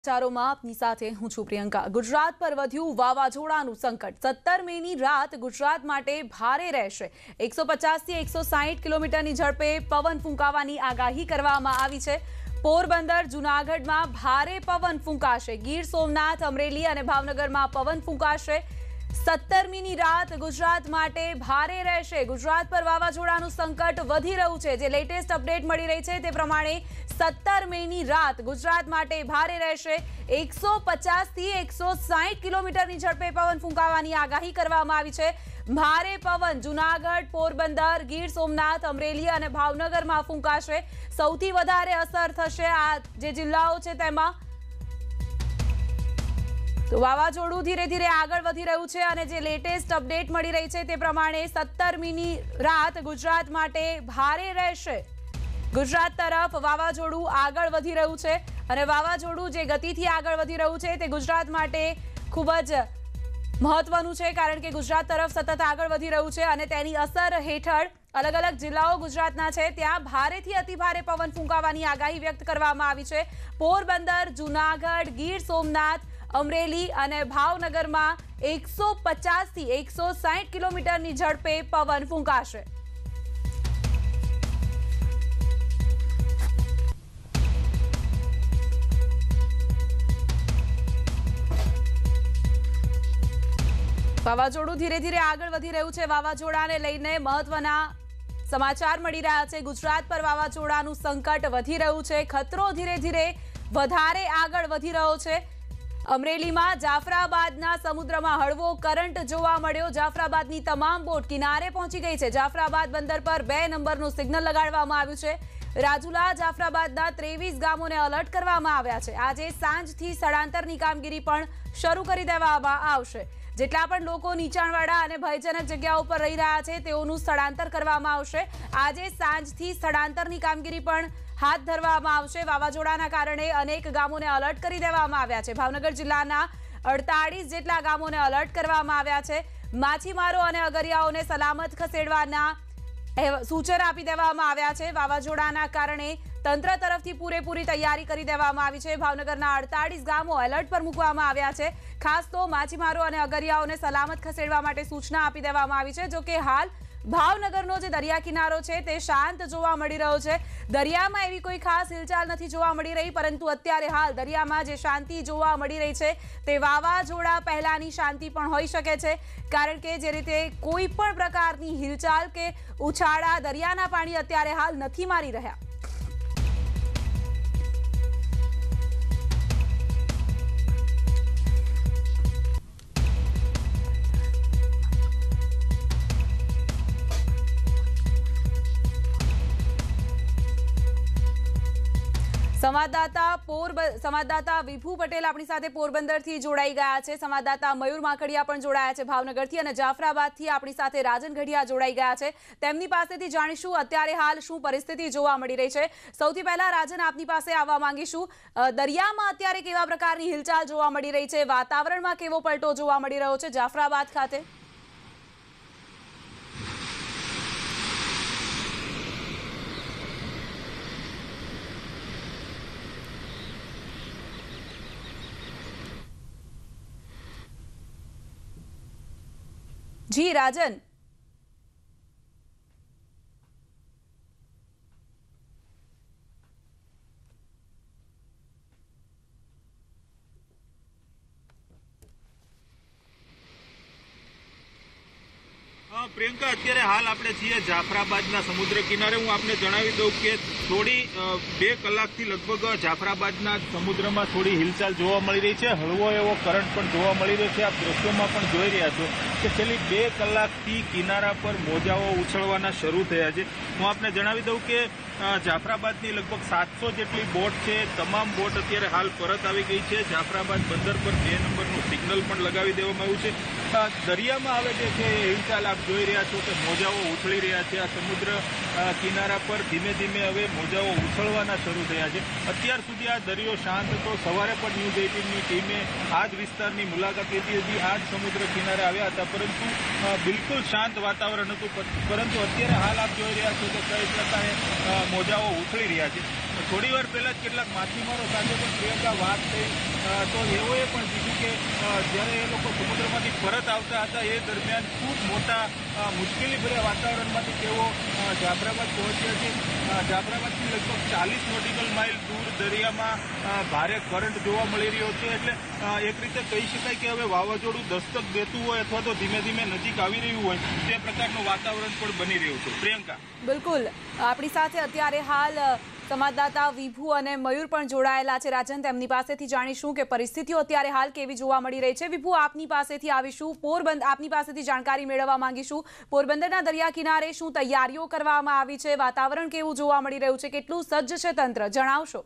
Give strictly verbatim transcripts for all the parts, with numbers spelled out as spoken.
ચારોમાં આપની સાથે હું છું પ્રિયંકા। ગુજરાત પર વધ્યું વાવાઝોડાનું સંકટ। સત્તર મેની રાત ગુજરાત માટે ભારે રહેશે। એકસો પચાસ થી એકસો સાઠ કિલોમીટરની ઝડપે પવન ફૂંકાવાની આગાહી કરવામાં આવી છે। પોરબંદર જૂનાગઢમાં ભારે પવન ફૂંકાશે। ગીર સોમનાથ અમરેલી અને ભાવનગરમાં પવન ફૂંકાશે। સત્તરમીની રાત ગુજરાત માટે ભારે રહેશે। ગુજરાત પર વાવાઝોડાનું સંકટ વધી રહ્યું છે। જે લેટેસ્ટ અપડેટ મળી રહી છે તે પ્રમાણે સત્તર મેની રાત ગુજરાત માટે ભારે રહેશે। એકસો પચાસ થી એકસો સાઠ કિલોમીટરની ઝડપે પવન ફૂંકાવાની આગાહી કરવામાં આવી છે। ભારે પવન જૂનાગઢ, પોરબંદર, ગીર સોમનાથ, અમરેલી અને ભાવનગરમાં ફૂંકાશે। સૌથી વધારે અસર થશે આ જે જિલ્લાઓ છે તેમાં। તો વાવાઝોડું ધીરે ધીરે આગળ વધી રહ્યું છે અને જે લેટેસ્ટ અપડેટ મળી રહી છે તે પ્રમાણે સત્તરમીની રાત ગુજરાત માટે ભારે રહેશે। ગુજરાત તરફ વાવાઝોડું આગળ વધી રહ્યું છે અને વાવાઝોડું જે ગતિથી આગળ વધી રહ્યું છે તે ગુજરાત માટે ખૂબ જ મહત્વનું છે, કારણ કે ગુજરાત તરફ સતત આગળ વધી રહ્યું છે અને તેની અસર હેઠળ અલગ અલગ જિલ્લાઓ ગુજરાતના છે ત્યાં ભારેથી અતિભારે પવન ફૂંકાવાની આગાહી વ્યક્ત કરવામાં આવી છે। પોરબંદર, જૂનાગઢ, ગીર સોમનાથ, અમરેલી અને ભાવનગરમાં એકસો પચાસ થી એકસો સાઠ કિલોમીટરની ઝડપે પવન ફૂંકાશે। વાવાઝોડું ધીરે ધીરે આગળ વધી રહ્યું છે। વાવાઝોડાને લઈને મહત્વના સમાચાર મળી રહ્યા છે। ગુજરાત પર વાવાઝોડાનું સંકટ વધી રહ્યું છે। ખતરો ધીરે ધીરે વધારે આગળ વધી રહ્યો છે। અમરેલીમાં જાફરાબાદના સમુદ્રમાં હળવો કરંટ જોવા મળ્યો। જાફરાબાદની તમામ બોટ કિનારે પહોંચી ગઈ છે। જાફરાબાદ બંદર પર બે નંબરનું સિગ્નલ લગાડવામાં આવ્યું છે। રાજુલા જાફરાબાદના ત્રેવીસ ગામોને એલર્ટ કરવામાં આવ્યા છે। આજે સાંજથી સ્થળાંતરની કામગીરી પણ શરૂ કરી દેવામાં આવશે। જેટલા પણ લોકો નીચાણવાળા અને ભયજનક જગ્યાઓ પર રહી રહ્યા છે તેઓનું સ્થળાંતર કરવામાં આવશે। આજે સાંજથી સ્થળાંતરની કામગીરી પણ હાથ ધરવામાં આવશે। વાવાઝોડાના કારણે અનેક ગામોને એલર્ટ કરી દેવામાં આવ્યા છે। ભાવનગર જિલ્લાના અડતાળીસ જેટલા ગામોને એલર્ટ કરવામાં આવ્યા છે। માછીમારો અને અગરિયાઓને સલામત ખસેડવાના સૂચના આપી દેવામાં આવ્યા છે। વાવાઝોડાના કારણે તંત્ર તરફથી પૂરેપૂરી તૈયારી કરી દેવામાં આવી છે। ભાવનગરના અડતાળીસ ગામો એલર્ટ પર મૂકવામાં આવ્યા છે। ખાસ તો માછીમારો અને અગરિયાઓને સલામત ખસેડવા માટે સૂચના આપી દેવામાં આવી છે। જો કે હાલ ભાવનગરનો જે દરિયા કિનારો છે તે શાંત જોવા મળી રહ્યો છે। દરિયામાં એવી કોઈ ખાસ હિલચાલ નથી જોવા મળી રહી, પરંતુ અત્યારે હાલ દરિયામાં જે શાંતિ જોવા મળી રહી છે તે વાવાઝોડા પહેલાની શાંતિ પણ હોઈ શકે છે, કારણ કે જે રીતે કોઈ પણ પ્રકારની હિલચાલ કે ઉછાળા દરિયાના પાણી અત્યારે હાલ નથી મારી રહ્યા। સંવાદદાતા પોર સંવાદદાતા વિભુ પટેલ આપણી સાથે પોરબંદરથી જોડાઈ ગયા છે। સંવાદદાતા મયુર માકડિયા પણ જોડાયા છે ભાવનગરથી, અને જાફરાબાદથી આપણી સાથે રાજન ઘડિયા જોડાઈ ગયા છે। તેમની પાસેથી જાણીશું અત્યારે હાલ શું પરિસ્થિતિ જોવા મળી રહી છે। સૌથી પહેલા રાજન, આપની પાસે આવવા માંગીશું। દરિયામાં અત્યારે કેવા પ્રકારની હિલચાલ જોવા મળી રહી છે? વાતાવરણમાં કેવો પલટો જોવા મળી રહ્યો છે જાફરાબાદ ખાતે? જી રાજન। પ્રિયંકા, અત્યારે હાલ આપણે છીએ જાફરાબાદના સમુદ્ર કિનારે। હું આપને જણાવી દઉં કે થોડી બે કલાકથી લગભગ જાફરાબાદના સમુદ્રમાં થોડી હિલચાલ જોવા મળી રહી છે। હળવો એવો કરંટ પણ જોવા મળી રહ્યો છે। આપ દ્રશ્યોમાં પણ જોઈ રહ્યા છો કે છેલ્લી બે કલાકથી કિનારા પર મોજાઓ ઉછળવાના શરૂ થયા છે। હું આપને જણાવી દઉં કે જાફરાબાદની લગભગ સાતસો જેટલી બોટ છે, તમામ બોટ અત્યારે હાલ પરત આવી ગઈ છે। જાફરાબાદ બંદર પર બે નંબરનું સિગ્નલ પણ લગાવી દેવામાં આવ્યું છે। દરિયામાં આવે છે કે હિલચાલ આપ જોઈ રહ્યા છો કે મોજાઓ ઉછળી રહ્યા છે। આ સમુદ્ર કિનારા પર ધીમે ધીમે હવે મોજાઓ ઉછળવાના શરૂ થયા છે। અત્યાર સુધી આ દરિયો શાંત હતો। સવારે પણ ન્યૂઝ એઇટીનની ટીમે આ જ વિસ્તારની મુલાકાત લીધી હતી, આ જ સમુદ્ર કિનારે આવ્યા હતા, પરંતુ બિલકુલ શાંત વાતાવરણ હતું। પરંતુ અત્યારે હાલ આપ જોઈ રહ્યા છો કે કઈ પ્રકારે મોજાઓ ઉછળી રહ્યા છે। થોડી વાર પહેલા જ કેટલાક માછીમારો સાથે પણ પ્રિયંકા વાત થઈ તો એઓએ પણ કીધું કે જ્યારે એ લોકો સમુદ્રમાંથી પરત આવતા હતા એ દરમિયાન ખૂબ મોટા મુશ્કેલીભર્યા વાતાવરણમાંથી તેઓ જાફરાબાદ પહોંચ્યા છે. જાફરાબાદથી લગભગ ચાલીસ નોટિકલ માઇલ દૂર દરિયામાં ભારે કરંટ જોવા મળી રહ્યો છે. એટલે એક રીતે કહી શકાય કે હવે વાવાઝોડું દસ્તક દેતું હોય અથવા તો ધીમે ધીમે નજીક આવી રહ્યું હોય તે પ્રકારનું વાતાવરણ પણ બની રહ્યું છે. પ્રિયંકા, બિલકુલ આપણી સાથે અત્યારે હાલ સંવાદદાતા વિભુ અને મયુર પણ જોડાયેલા છે. રાજન, તેમની પાસેથી જાણીશું કે પરિસ્થિતિઓ અત્યારે હાલ કેવી જોવા મળી રહી છે. વિભુ, આપની પાસેથી આવીશું. પોરબંદર આપની પાસેથી જાણકારી મેળવવા માંગીશું. પોરબંદરના દરિયા કિનારે શું તૈયારીઓ કરવામાં આવી છે? વાતાવરણ કેવું જોવા મળી રહ્યું છે? કેટલું સજ્જ છે તંત્ર? જણાવશો.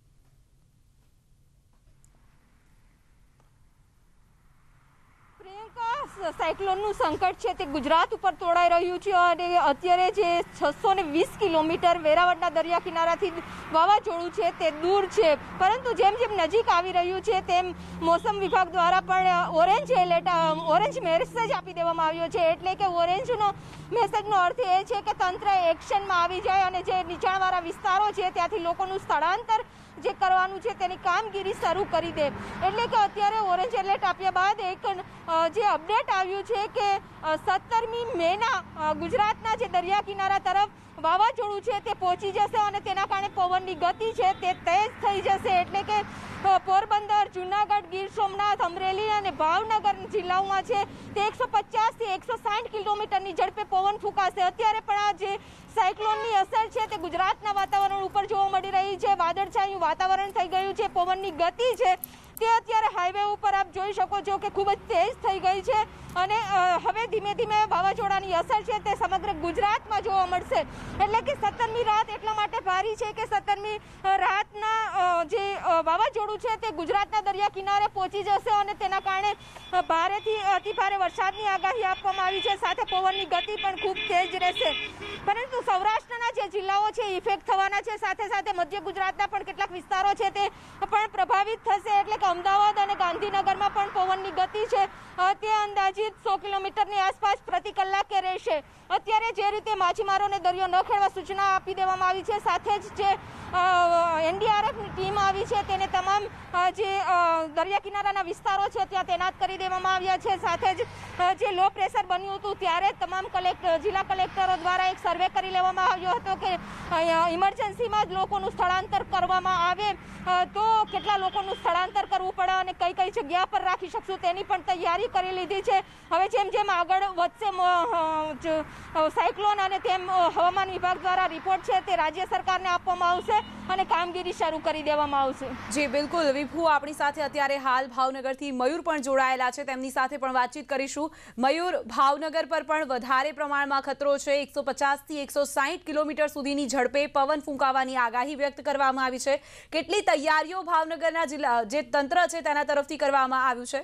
સાયક્લોનનું સંકટ છે તે ગુજરાત ઉપર તોડાઈ રહ્યું છે અને અત્યારે જે છસો ને વીસ કિલોમીટર વેરાવળના દરિયા કિનારાથી વાવાઝોડું છે તે દૂર છે, પરંતુ જેમ જેમ નજીક આવી રહ્યું છે તેમ મોસમ વિભાગ દ્વારા પણ ઓરેન્જ એલર્ટ ઓરેન્જ મેસેજ આપી દેવામાં આવ્યો છે. એટલે કે ઓરેન્જનો મેસેજનો અર્થ એ છે કે તંત્ર એક્શનમાં આવી જાય અને જે નીચાણવાળા વિસ્તારો છે ત્યાંથી લોકોનું સ્થળાંતર જે કરવાનું છે તેની કામગીરી શરૂ કરી દે. એટલે કે અત્યારે ઓરેન્જ એલર્ટ આપ્યા બાદ એક જે અપડેટ આવ્યું છે કે સત્તરમી મેના ગુજરાતના જે દરિયા કિનારા તરફ વાવાઝોડું છે તે પહોંચી જશે અને તેના કારણે પવનની ગતિ છે તે તેજ થઈ જશે. એટલે કે પોરબંદર, જુનાગઢ, ગીર સોમનાથ, અમરેલી અને ભાવનગર જિલ્લાઓમાં છે તે એકસો પચાસથી એકસો સાઠ કિલોમીટરની ઝડપે પવન ફૂંકાશે. અત્યારે પણ આ જે સાયક્લોનની અસર છે તે ગુજરાતના વાતાવરણ ઉપર જોવા મળી રહી છે. વાદળછાયું વાતાવરણ થઈ ગયું છે. પવનની ગતિ છે તે અત્યારે હાઈવે ઉપર આપ જોઈ શકો છો કે ખૂબ જ તેજ થઈ ગઈ છે અને હવે ધીમે ધીમે વાવાઝોડાની અસર છે તે સમગ્ર ગુજરાતમાં જોવા મળશે. એટલે કે સત્તરમી રાત એટલા માટે ભારી છે કે સત્તરમી રાતના જે વાવાઝોડું છે તે ગુજરાતના દરિયા કિનારે પહોંચી જશે અને તેના કારણે ભારેથી અતિભારે વરસાદની આગાહી આપવામાં આવી છે. સાથે પવનની ગતિ પણ ખૂબ તેજ રહેશે. પરંતુ સૌરાષ્ટ્રના જે જિલ્લાઓ છે ઇફેક્ટ થવાના છે, સાથે સાથે મધ્ય ગુજરાતના પણ કેટલાક વિસ્તારો છે તે પણ પ્રભાવિત થશે. એટલે કે અમદાવાદ અને ગાંધીનગરમાં પણ પવનની ગતિ છે તે અંદાજિત સો કિલોમીટરની આસપાસ પ્રતિ કલાકે રહેશે. અત્યારે જે રીતે માછીમારોને દરિયો ન ખેડવા સૂચના આપી દેવામાં આવી છે, સાથે જ જે એનડીઆરએફની ટીમ આવી છે તેને તમામ જે દરિયા કિનારાના વિસ્તારો છે ત્યાં તૈનાત કરી દેવામાં આવ્યા છે. સાથે જ જે લો પ્રેશર બન્યું હતું ત્યારે તમામ કલેક્ટર જિલ્લા કલેક્ટરો દ્વારા એક સર્વે કરી લેવામાં આવ્યો હતો કે ઇમરજન્સીમાં જ લોકોનું સ્થળાંતર કરવામાં આવે તો કેટલા લોકોનું સ્થળાંતર કરવું પડે અને કઈ કઈ જગ્યા પર રાખી શકશું તેની પણ તૈયારી કરી લીધી છે. હવે જેમ જેમ આગળ વધશે સાયક્લોન અને તેમ હવામાન વિભાગ દ્વારા રિપોર્ટ છે તે રાજ્ય સરકારને આપવામાં આવશે અને કામગીરી શરૂ કરી દેવામાં આવશે. જી બિલકુલ વિભુ, આપણી સાથે અત્યારે હાલ ભાવનગરથી મયુર પણ જોડાયેલા છે, તેમની સાથે પણ વાતચીત કરીશું. મયુર, ભાવનગર પર પણ વધારે પ્રમાણમાં ખતરો છે. એકસો પચાસથી એકસો સાઠ કિલોમીટર સુધીની ઝડપે પવન ફૂંકાવાની આગાહી વ્યક્ત કરવામાં આવી છે. કેટલી તૈયારીઓ ભાવનગરના જિલ્લા જે તંત્ર છે તેના તરફથી કરવામાં આવ્યું છે?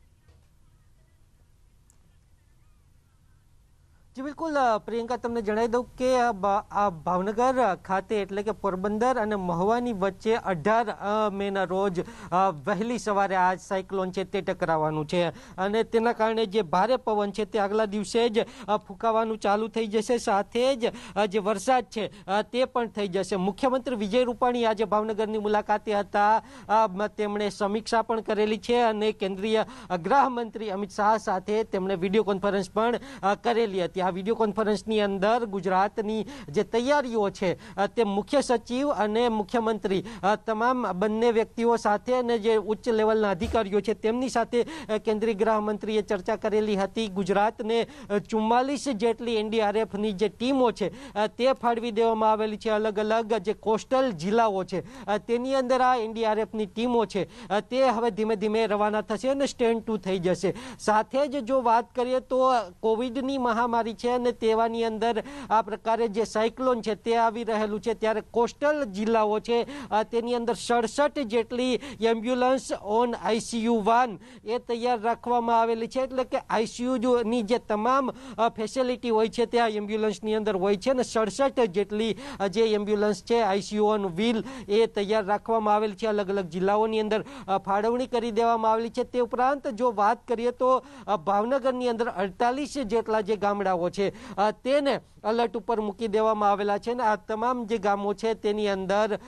જી બિલકુલ પ્રિયંકા, તમને જણાવી દઉં કે આ ભાવનગર ખાતે એટલે કે પોરબંદર અને મહુવાની વચ્ચે અઢાર મેના રોજ વહેલી સવારે આ સાયક્લોન છે તે ટકરાવવાનું છે અને તેના કારણે જે ભારે પવન છે તે આગલા દિવસે જ ફૂંકાવાનું ચાલુ થઈ જશે. સાથે જ જે વરસાદ છે તે પણ થઈ જશે. મુખ્યમંત્રી વિજય રૂપાણી આજે ભાવનગરની મુલાકાતે હતા. તેમણે સમીક્ષા પણ કરેલી છે અને કેન્દ્રીય ગૃહમંત્રી અમિત શાહ સાથે તેમણે વિડીયો કોન્ફરન્સ પણ કરેલી હતી. આ વિડીયો કોન્ફરન્સની અંદર ગુજરાતની જે તૈયારીઓ છે તે મુખ્ય સચિવ અને મુખ્યમંત્રી તમામ બંને વ્યક્તિઓ સાથે અને જે ઉચ્ચ લેવલના અધિકારીઓ છે તેમની સાથે કેન્દ્રીય ગૃહમંત્રીએ ચર્ચા કરેલી હતી. ગુજરાતને ચુમ્માલીસ જેટલી એનડીઆરએફની જે ટીમો છે તે ફાળવી દેવામાં આવેલી છે. અલગ અલગ જે કોસ્ટલ જિલ્લાઓ છે તેની અંદર આ એનડીઆરએફની ટીમો છે તે હવે ધીમે ધીમે રવાના થશે અને સ્ટેન્ડ ટુ થઈ જશે. સાથે જ જો વાત કરીએ તો કોવિડની મહામારી છે અને તેવાની અંદર આ પ્રકારે જે સાયક્લોન છે તે આવી રહેલું છે, ત્યારે કોસ્ટલ જિલ્લાઓ છે તેની અંદર સડસઠ જેટલી એમ્બ્યુલન્સ ઓન આઈસીયુ વાન એ તૈયાર રાખવામાં આવેલી છે. એટલે કે આઈસીયુની જે તમામ ફેસિલિટી હોય છે તે આ એમ્બ્યુલન્સની અંદર હોય છે અને સડસઠ જેટલી જે એમ્બ્યુલન્સ છે આઈસીયુ ઓન વ્હીલ એ તૈયાર રાખવામાં આવેલી છે. અલગ અલગ જિલ્લાઓની અંદર ફાળવણી કરી દેવામાં આવેલી છે. તે ઉપરાંત જો વાત કરીએ તો ભાવનગરની અંદર અડતાલીસ જેટલા જે ગામડાઓ છે તેને એલર્ટ ઉપર મૂકી દેવામાં આવેલા છે. અને આ તમામ જે ગામો છે તેની અંદર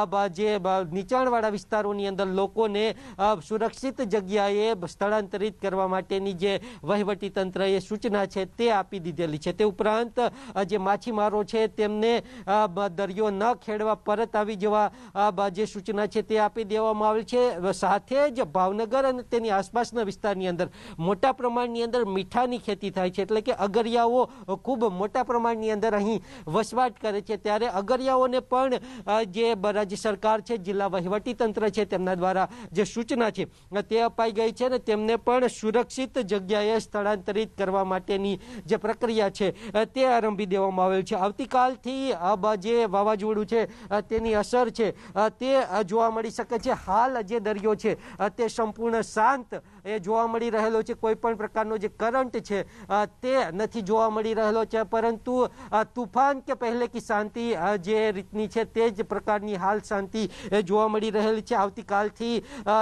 જે નીચાણવાળા વિસ્તારોની અંદર લોકોને સુરક્ષિત જગ્યાએ સ્થળાંતરિત કરવા માટેની જે વહીવટી તંત્ર એ સૂચના છે તે આપી દીધેલી છે. તે ઉપરાંત જે માછીમારો છે તેમને દરિયો ન ખેડવા પરત આવી જવા જે સૂચના છે તે આપી દેવામાં આવેલ છે. સાથે જ ભાવનગર અને તેની આસપાસના વિસ્તારની અંદર મોટા પ્રમાણની અંદર મીઠાની ખેતી થાય છે, એટલે કે અગરિયાઓ ખૂબ મોટા પ્રમાણની અંદર અહીં વસવાટ કરે છે. ત્યારે અગરિયાઓને પણ જે રાજ્ય સરકાર છે, જિલ્લા વહીવટી તંત્ર છે તેમના દ્વારા જે સૂચના છે તે અપાઈ ગઈ છે ને તેમને પણ સુરક્ષિત જગ્યાએ સ્થળાંતરિત કરવા માટેની જે પ્રક્રિયા છે તે આરંભી દેવામાં આવેલ છે. આવતીકાલથી જે વાવાઝોડું છે તેની અસર છે તે જોવા મળી શકે છે. હાલ જે દરિયો છે તે સંપૂર્ણ શાંત એ જોવા મળી રહેલો છે. કોઈ પણ પ્રકારનો જે કરંટ છે તે નથી જોવા મળી રહેલો છે, પરંતુ તુફાન કે પહેલે કી શાંતિ જે રીતની છે તે જ પ્રકારની હાલ શાંતિ જોવા મળી રહેલી છે. આવતીકાલથી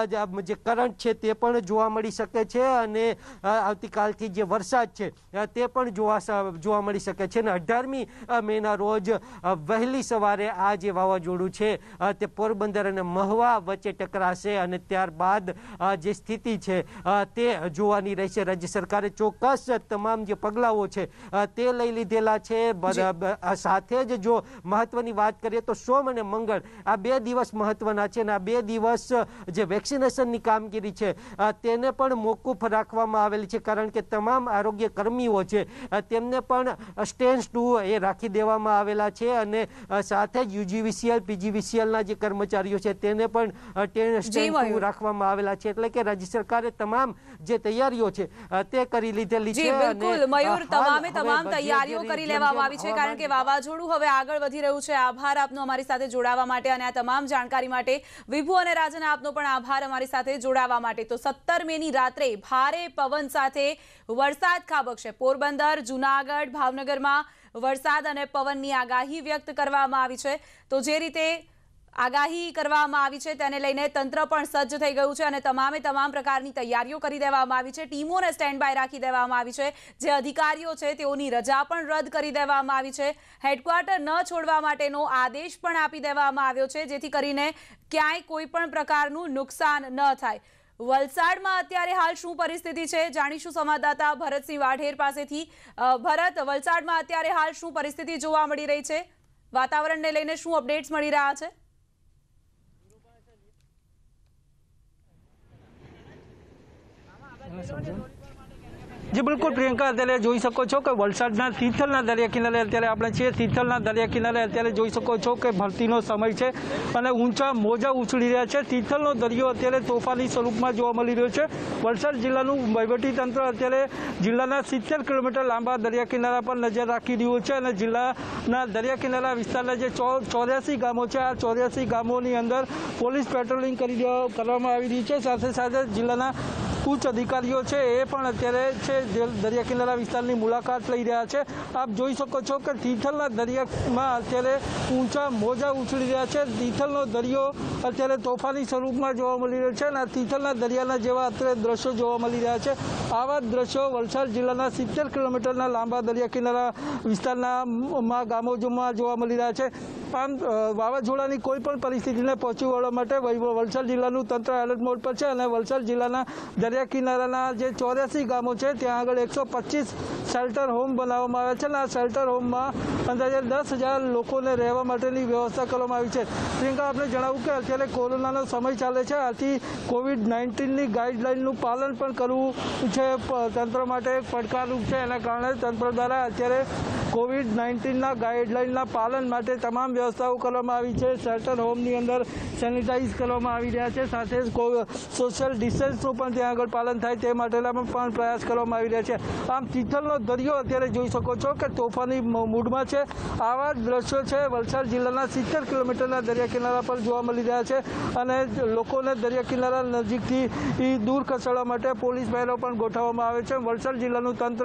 જે કરંટ છે તે પણ જોવા મળી શકે છે અને આવતીકાલથી જે વરસાદ છે તે પણ જોવા જોવા મળી શકે છે. અને અઢારમી મેના રોજ વહેલી સવારે આ જે વાવાઝોડું છે તે પોરબંદર અને મહુવા વચ્ચે ટકરાશે અને ત્યારબાદ જે સ્થિતિ છે તે જોવાની રહેશે. રાજ્ય સરકારે ચોક્કસ તમામ જે પગલાઓ છે તે લઈ લીધેલા છે. સાથે જ જો મહત્વની વાત કરીએ તો સોમ અને મંગળ આ બે દિવસ મહત્વના છે અને આ બે દિવસ જે વેક્સિનેશનની કામગીરી છે તેને પણ મોકૂફ રાખવામાં આવેલી છે, કારણ કે તમામ આરોગ્ય કર્મીઓ છે તેમને પણ સ્ટેજ ટુ એ રાખી દેવામાં આવેલા છે અને સાથે જ યુજીવીસીએલ પીજીવીસીએલના જે કર્મચારીઓ છે તેને પણ સ્ટેજ ટુ રાખવામાં આવેલા છે. એટલે કે રાજ્ય સરકારે તમામ જે તૈયારીઓ છે તે કરી લીધેલી છે. બિલકુલ મયુર, તમામે તમામ તૈયારીઓ કરી લેવામાં આવી છે, કારણ કે વાવાઝોડું હવે આગળ વધી રહ્યું છે. આભાર આપનો અમારી સાથે જોડાવા માટે અને આ તમામ જાણકારી માટે. વિભુ અને રાજન, આપનો પણ આભાર અમારી સાથે જોડાવા માટે. તો સત્તર મે ની રાત્રે ભારે પવન સાથે વરસાદ ખાબકશે. પોરબંદર, જુનાગઢ, ભાવનગરમાં વરસાદ અને પવનની આગાહી વ્યક્ત કરવામાં આવી છે. તો જે રીતે આગાહી કરવામાં આવી છે તેને લઈને તંત્ર પણ સજ્જ થઈ ગયું છે અને તમામે તમામ પ્રકારની તૈયારીઓ કરી દેવામાં આવી છે. ટીમોને સ્ટેન્ડ બાય રાખી દેવામાં આવી છે. જે અધિકારીઓ છે તેઓની રજા પણ રદ કરી દેવામાં આવી છે. હેડક્વાર્ટર ન છોડવા માટેનો આદેશ પણ આપી દેવામાં આવ્યો છે, જેથી કરીને ક્યાંય કોઈ પણ પ્રકારનું નુકસાન ન થાય. વલસાડમાં અત્યારે હાલ શું પરિસ્થિતિ છે જાણીશું સંવાદદાતા ભરતસિંહ વાઢેર પાસેથી. ભરત, વલસાડમાં અત્યારે હાલ શું પરિસ્થિતિ જોવા મળી રહી છે? વાતાવરણને લઈને શું અપડેટ્સ મળી રહ્યા છે? જી બિલકુલ પ્રિયંકા, અત્યારે જોઈ શકો છો કે વલસાડના તિથલના દરિયા કિનારે અત્યારે આપણે છીએ. તિથલના દરિયા કિનારે અત્યારે જોઈ શકો છો કે ભરતીનો સમય છે અને ઊંચા મોજા ઉછળી રહ્યા છે. તિથલનો દરિયો અત્યારે તોફાની સ્વરૂપમાં જોવા મળી રહ્યો છે. વલસાડ જિલ્લાનું વહીવટીતંત્ર અત્યારે જિલ્લાના સિત્તેર કિલોમીટર લાંબા દરિયા કિનારા પર નજર રાખી રહ્યું છે અને જિલ્લાના દરિયા કિનારા વિસ્તારના જે ચોર્યાસી ગામો છે આ ચોર્યાસી ગામોની અંદર પોલીસ પેટ્રોલિંગ કરી કરવામાં આવી રહી છે. સાથે સાથે જિલ્લાના ઉચ્ચ અધિકારીઓ છે એ પણ અત્યારે છે દરિયા કિનારા વિસ્તારની મુલાકાત લઈ રહ્યા છે. આપ જોઈ શકો છો કે તિથલના દરિયામાં અત્યારે ઊંચા મોજા ઉછળી રહ્યા છે. તિથલનો દરિયો અત્યારે તોફાની સ્વરૂપમાં જોવા મળી રહ્યો છે અને તિથલના દરિયાના જેવા અત્યારે દ્રશ્યો જોવા મળી રહ્યા છે. આવા દ્રશ્યો વલસાડ જિલ્લાના સિત્તેર કિલોમીટરના લાંબા દરિયા કિનારા વિસ્તારના ગામોમાં જોવા મળી રહ્યા છે. આમ વાવાઝોડાની કોઈ પણ પરિસ્થિતિને પહોંચી વળવા માટે વલસાડ જિલ્લાનું તંત્ર એલર્ટ મોડ પર છે અને વલસાડ જિલ્લાના દરિયા કિનારાના જે ચોર્યાસી ગામો છે ત્યાં આગળ એકસો પચીસ શેલ્ટર હોમ બનાવવામાં આવ્યા છે અને આ શેલ્ટર હોમમાં અંદાજે દસ હજાર લોકોને રહેવા માટેની વ્યવસ્થા કરવામાં આવી છે. પ્રિયંકા, આપણે જણાવ્યું કે અત્યારે કોરોનાનો સમય ચાલે છે, આથી કોવિડ નાઇન્ટીનની ગાઈડલાઇનનું પાલન પણ કરવું છે તંત્ર માટે પડકારરૂપ છે. એના કારણે તંત્ર દ્વારા અત્યારે કોવિડ નાઇન્ટીનના ગાઈડલાઇનના પાલન માટે તમામ વ્યવસ્થાઓ કરવામાં આવી છે. શેલ્ટર હોમની અંદર સેનિટાઈઝ કરવામાં આવી રહ્યા છે. સાથે જ સોશિયલ ડિસ્ટન્સનું પણ ત્યાં આગળ પાલન થાય તે માટેના પણ પ્રયાસ કરવામાં આવી રહ્યા છે. આમ તિથલનો દરિયો અત્યારે જોઈ શકો છો કે તોફાની મૂડમાં છે. આવા દ્રશ્યો છે વલસાડ જિલ્લાના સિત્તેર કિલોમીટરના દરિયા કિનારા પર જોવા મળી રહ્યા છે અને લોકોને દરિયા કિનારા નજીકથી દૂર ખસેડવા માટે પોલીસ બહેનો પણ ગોઠવવામાં આવે છે. વલસાડ જિલ્લાનું તંત્ર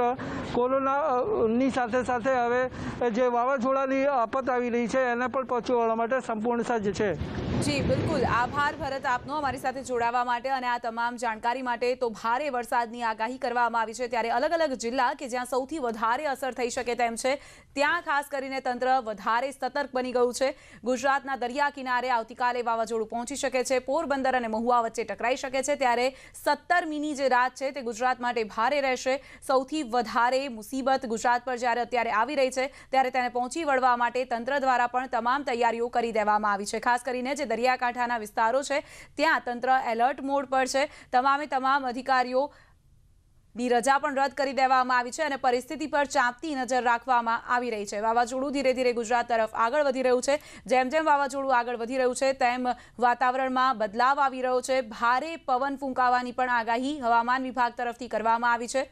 કોરોનાની સાથે સાથે હવે જે વાવાઝોડાની આફત આવી રહી છે એને પણ પહોંચી વળવા માટે સંપૂર્ણ સજ્જ છે. જી બિલકુલ, આભાર ભરત આપનો અમારી સાથે જોડાવા માટે અને આ તમામ જાણકારી માટે। તો ભારે વરસાદની આગાહી કરવામાં આવી છે, ત્યારે અલગ અલગ જિલ્લા કે જ્યાં સૌથી વધારે અસર થઈ શકે તેમ છે ત્યાં ખાસ કરીને તંત્ર વધારે સતર્ક બની ગયું છે। ગુજરાતના દરિયા કિનારે આવતીકાલે વાવાઝોડું પહોંચી શકે છે, પોરબંદર અને મહુવા વચ્ચે ટકરાઈ શકે છે, ત્યારે સત્તરમીની જે રાત છે તે ગુજરાત માટે ભારે રહેશે। સૌથી વધારે મુસીબત ગુજરાત પર જ્યારે અત્યારે આવી રહી છે ત્યારે તેને પહોંચી વળવા માટે તંત્ર દ્વારા પણ તમામ તૈયારીઓ કરી દેવામાં આવી છે। ખાસ કરીને જે દરિયાકાંઠાના વિસ્તારો છે ત્યાં તંત્ર એલર્ટ મોડ પર છે, તમામે તમામ અધિકારીઓની રજા પણ રદ કરી દેવામાં આવી છે અને પરિસ્થિતિ પર ચાંપતી નજર રાખવામાં આવી રહી છે। વાવાઝોડું ધીરે ધીરે ગુજરાત તરફ આગળ વધી રહ્યું છે, જેમ જેમ વાવાઝોડું આગળ વધી રહ્યું છે તેમ વાતાવરણમાં બદલાવ આવી રહ્યો છે, ભારે પવન ફૂંકાવાની પણ આગાહી હવામાન વિભાગ તરફથી કરવામાં આવી છે।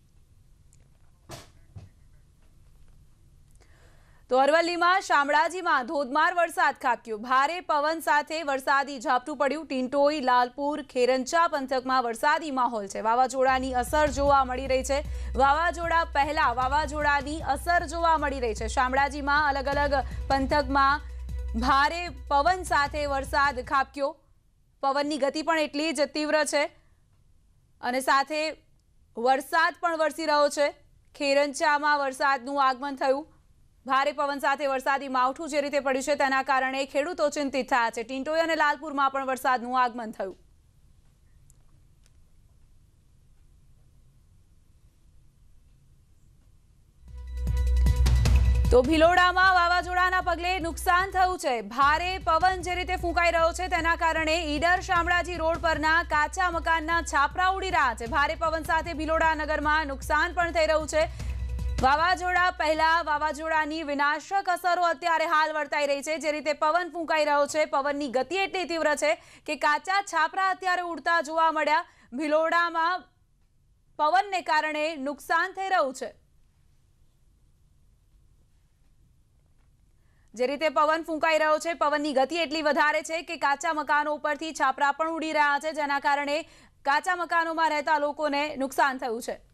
તો અરવલ્લીમાં શામળાજીમાં ધોધમાર વરસાદ ખાબક્યો, ભારે પવન સાથે વરસાદી ઝાપટું પડ્યું। ટીંટોઈ, લાલપુર, ખેરંચા પંથકમાં વરસાદી માહોલ છે, વાવાઝોડાની અસર જોવા મળી રહી છે। વાવાઝોડા પહેલા વાવાઝોડાની અસર જોવા મળી રહી છે। શામળાજીમાં અલગ અલગ પંથકમાં ભારે પવન સાથે વરસાદ ખાબક્યો, પવનની ગતિ પણ એટલી જ તીવ્ર છે અને સાથે વરસાદ પણ વરસી રહ્યો છે। ખેરંચામાં વરસાદનું આગમન થયું, ભારે પવન સાથે વરસાદી માવઠું જે રીતે પડ્યું છે તેના કારણે ખેડૂતો ચિંતિત થયા છે। ટીંટોઈ અને લાલપુરમાં પણ વરસાદનું આગમન થયું। તો ભિલોડામાં વાવાઝોડાના પગલે નુકસાન થયું છે, ભારે પવન જે રીતે ફૂંકાઈ રહ્યો છે તેના કારણે ઈડર શામળાજી રોડ પરના કાચા મકાનના છાપરા ઉડી રહ્યા છે। ભારે પવન સાથે ભિલોડા નગરમાં નુકસાન પણ થઈ રહ્યું છે। વાવાઝોડા પહેલા વાવાઝોડાની વિનાશક અસરો અત્યારે હાલ વર્તાઈ રહી છે, જે રીતે પવન ફૂંકાઈ રહ્યો છે, પવનની ગતિ એટલી તીવ્ર છે કે કાચા છાપરા અત્યારે ઉડતા જોવા મળ્યા। ભિલોડામાં પવનને કારણે નુકસાન થઈ રહ્યું છે, જે રીતે પવન ફૂંકાઈ રહ્યો છે, પવનની ગતિ એટલી વધારે છે કે કાચા મકાનો ઉપરથી છાપરા પણ ઉડી રહ્યા છે, જેના કારણે કાચા મકાનોમાં રહેતા લોકોને નુકસાન થયું છે।